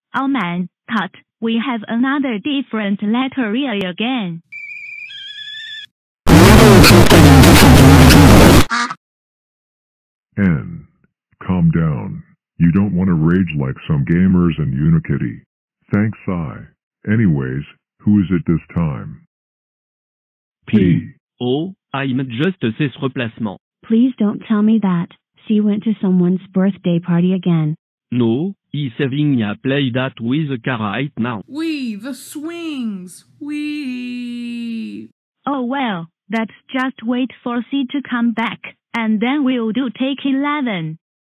Oh man, cut. We have another different letter really again. N. Calm down. You don't want to rage like some gamers and Unikitty. Thanks, I. Anyways, who is it this time? P. Oh, I'm just ses replacement. Please don't tell me that. She went to someone's birthday party again. No, he's having a play that with Cara right now. We, the swings. We. Oh well, let's just wait for C to come back, and then we'll do take 11.